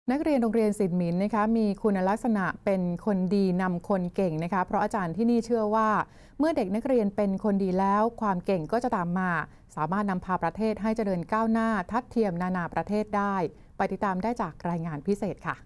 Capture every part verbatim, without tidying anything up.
นักเรียนโรงเรียนศิลป์หมินนะคะมีคุณลักษณะเป็นคนดีนำคนเก่งนะคะเพราะอาจารย์ที่นี่เชื่อว่าเมื่อเด็กนักเรียนเป็นคนดีแล้วความเก่งก็จะตามมาสามารถนำพาประเทศให้เจริญก้าวหน้าทัดเทียมนานาประเทศได้ไปติดตามได้จากรายงานพิเศษค่ะ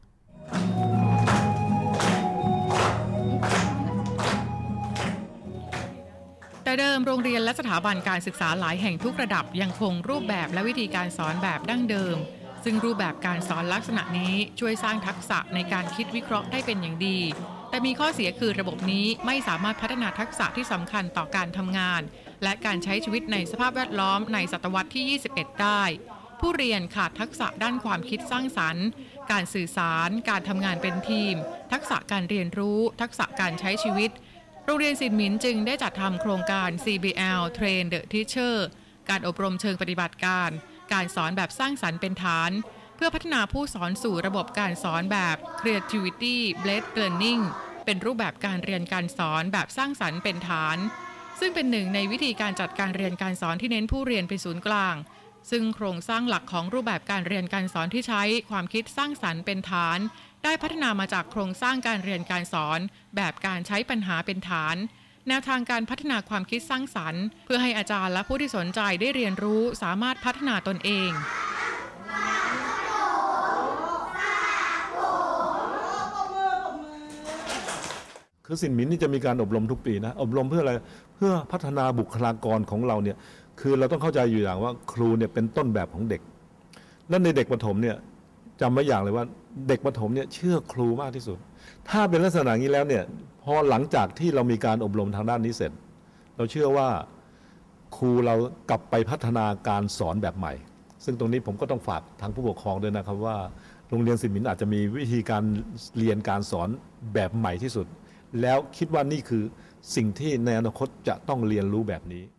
แต่เดิมโรงเรียนและสถาบันการศึกษาหลายแห่งทุกระดับยังคงรูปแบบและวิธีการสอนแบบดั้งเดิมซึ่งรูปแบบการสอนลักษณะนี้ช่วยสร้างทักษะในการคิดวิเคราะห์ได้เป็นอย่างดีแต่มีข้อเสียคือระบบนี้ไม่สามารถพัฒนาทักษะที่สำคัญต่อการทำงานและการใช้ชีวิตในสภาพแวดล้อมในศตวรรษที่ยี่สิบเอ็ดได้ผู้เรียนขาดทักษะด้านความคิดสร้างสรรค์การสื่อสารการทำงานเป็นทีมทักษะการเรียนรู้ทักษะการใช้ชีวิตโรงเรียนศิลป์หมินจึงได้จัดทำโครงการ ซี บี แอล Train the Teacher การอบรมเชิงปฏิบัติการการสอนแบบสร้างสรรค์เป็นฐานเพื่อพัฒนาผู้สอนสู่ระบบการสอนแบบ Creativity Based Learning เป็นรูปแบบการเรียนการสอนแบบสร้างสรรค์เป็นฐานซึ่งเป็นหนึ่งในวิธีการจัดการเรียนการสอนที่เน้นผู้เรียนเป็นศูนย์กลางซึ่งโครงสร้างหลักของรูปแบบการเรียนการสอนที่ใช้ความคิดสร้างสรรค์เป็นฐานได้พัฒนามาจากโครงสร้างการเรียนการสอนแบบการใช้ปัญหาเป็นฐานแนวทางการพัฒนาความคิดสร้างสรรค์เพื่อให้อาจารย์และผู้ที่สนใจได้เรียนรู้สามารถพัฒนาตนเองคือศิลป์หมินนี่จะมีการอบรมทุกปีนะอบรมเพื่ออะไรเพื่อพัฒนาบุคลากรของเราเนี่ยคือเราต้องเข้าใจอยู่อย่างว่าครูเนี่ยเป็นต้นแบบของเด็กและในเด็กประถมเนี่ยจำไว้อย่างเลยว่าเด็กประถมเนี่ยเชื่อครูมากที่สุดถ้าเป็นลักษณะนี้แล้วเนี่ยพอหลังจากที่เรามีการอบรมทางด้านนี้เสร็จเราเชื่อว่าครูเรากลับไปพัฒนาการสอนแบบใหม่ซึ่งตรงนี้ผมก็ต้องฝากทางผู้ปกครองด้วยนะครับว่าโรงเรียนศิลป์หมินอาจจะมีวิธีการเรียนการสอนแบบใหม่ที่สุดแล้วคิดว่านี่คือสิ่งที่ในอนาคตจะต้องเรียนรู้แบบนี้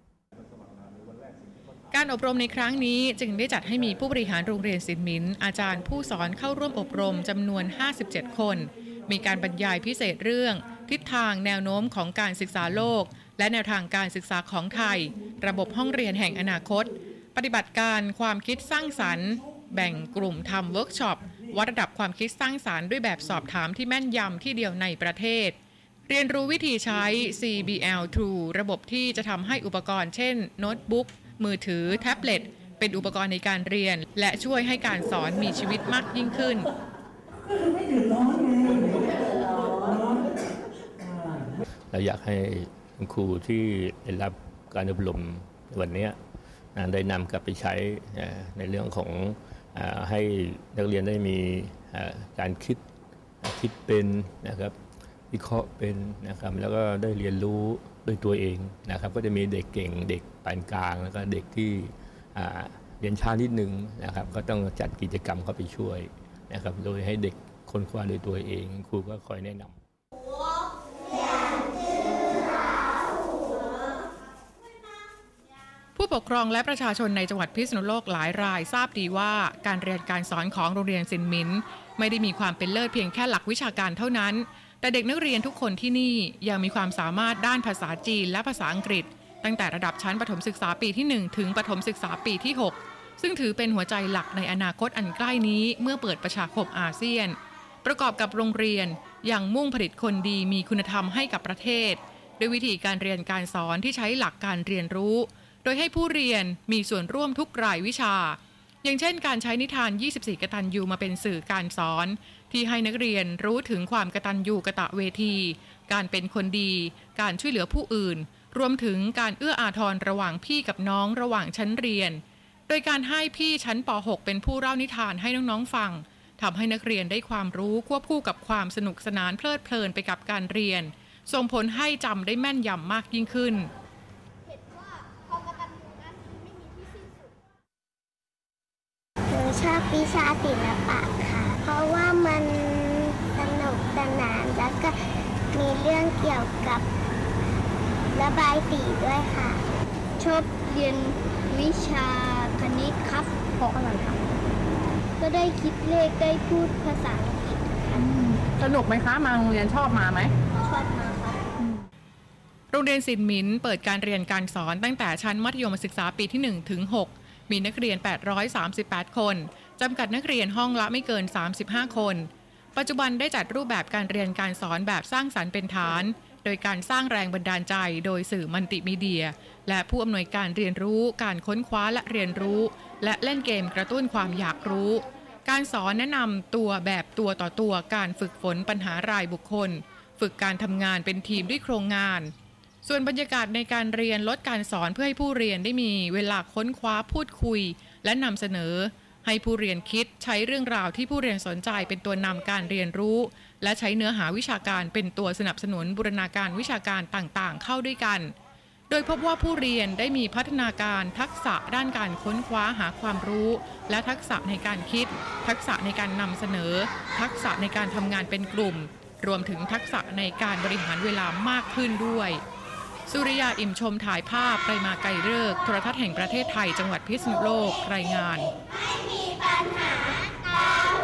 การอบรมในครั้งนี้จึงได้จัดให้มีผู้บริหารโรงเรียนศิลป์หมินอาจารย์ผู้สอนเข้าร่วมอบรมจำนวนห้าสิบเจ็ดคนมีการบรรยายพิเศษเรื่องทิศทางแนวโน้มของการศึกษาโลกและแนวทางการศึกษาของไทยระบบห้องเรียนแห่งอนาคตปฏิบัติการความคิดสร้างสรรค์แบ่งกลุ่มทำเวิร์กช็อปวัดระดับความคิดสร้างสรรค์ด้วยแบบสอบถามที่แม่นยำที่เดียวในประเทศเรียนรู้วิธีใช้ ซี บี แอล True ระบบที่จะทำให้อุปกรณ์เช่นโน้ตบุ๊กมือถือแท็บเล็ตเป็นอุปกรณ์ในการเรียนและช่วยให้การสอนมีชีวิตมากยิ่งขึ้นเราอยากให้คุณครูที่ได้รับการอบรมวันนี้ได้นำกลับไปใช้ในเรื่องของให้นักเรียนได้มีการคิดคิดเป็นนะครับวิเคราะห์เป็นนะครับแล้วก็ได้เรียนรู้ด้วยตัวเองนะครับก็จะมีเด็กเก่งเด็กปานกลางแล้วก็เด็กที่เรียนช้านิดนึงนะครับก็ต้องจัดกิจกรรมเข้าไปช่วยนะครับโดยให้เด็กค้นคว้าด้วยตัวเองครูก็คอยแนะนำผู้ปกครองและประชาชนในจังหวัดพิษณุโลกหลายรายทราบดีว่าการเรียนการสอนของโรงเรียนศิลป์หมินไม่ได้มีความเป็นเลิศเพียงแค่หลักวิชาการเท่านั้นแต่เด็กนักเรียนทุกคนที่นี่ยังมีความสามารถด้านภาษาจีนและภาษาอังกฤษตั้งแต่ระดับชั้นประถมศึกษาปีที่หนึ่งถึงประถมศึกษาปีที่หกซึ่งถือเป็นหัวใจหลักในอนาคตอันใกล้นี้เมื่อเปิดประชาคมอาเซียนประกอบกับโรงเรียนยังมุ่งผลิตคนดีมีคุณธรรมให้กับประเทศด้วยวิธีการเรียนการสอนที่ใช้หลักการเรียนรู้โดยให้ผู้เรียนมีส่วนร่วมทุกรายวิชาอย่างเช่นการใช้นิทานยี่สิบสี่กตัญญูมาเป็นสื่อการสอนที่ให้นักเรียนรู้ถึงความกตัญญูกตเวทีการเป็นคนดีการช่วยเหลือผู้อื่นรวมถึงการเอื้ออาทรระหว่างพี่กับน้องระหว่างชั้นเรียนโดยการให้พี่ชั้นป หกเป็นผู้เล่านิทานให้น้องๆฟังทำให้นักเรียนได้ความรู้ควบคู่กับความสนุกสนานเพลิดเพลินไปกับการเรียนส่งผลให้จำได้แม่นยำมากยิ่งขึ้นชอบวิชาศิลปะค่ะเพราะว่ามันสนุกสนานแล้วก็มีเรื่องเกี่ยวกับระบายสีด้วยค่ะชอบเรียนวิชาคณิตครับเพราะอะไรครับก็ได้คิดเลขได้พูดภาษาอังกฤษสนุกไหมคะมาโรงเรียนชอบมาไหมชอบมาครับโรงเรียนศิลป์หมินเปิดการเรียนการสอนตั้งแต่ชั้นมัธยมศึกษาปีที่หนึ่งถึงหกมีนักเรียนแปดร้อยสามสิบแปดคนจำกัดนักเรียนห้องละไม่เกินสามสิบห้าคนปัจจุบันได้จัดรูปแบบการเรียนการสอนแบบสร้างสรรค์เป็นฐานโดยการสร้างแรงบันดาลใจโดยสื่อมัลติมีเดียและผู้อำนวยการเรียนรู้การค้นคว้าและเรียนรู้และเล่นเกมกระตุ้นความอยากรู้การสอนแนะนำตัวแบบตัวต่อตัวการฝึกฝนปัญหารายบุคคลฝึกการทำงานเป็นทีมด้วยโครงงานส่วนบรรยากาศในการเรียนลดการสอนเพื่อให้ผู้เรียนได้มีเวลาค้นคว้าพูดคุยและนำเสนอให้ผู้เรียนคิดใช้เรื่องราวที่ผู้เรียนสนใจเป็นตัวนำการเรียนรู้และใช้เนื้อหาวิชาการเป็นตัวสนับสนุนบูรณาการวิชาการต่างๆเข้าด้วยกันโดยพบว่าผู้เรียนได้มีพัฒนาการทักษะด้านการค้นคว้าหาความรู้และทักษะในการคิดทักษะในการนำเสนอทักษะในการทำงานเป็นกลุ่มรวมถึงทักษะในการบริหารเวลามากขึ้นด้วยสุริยาอิ่มชมถ่ายภาพไปมาไกลเลิกษ์โทรทัศน์แห่งประเทศไทยจังหวัดพิษณุโลกรายงาน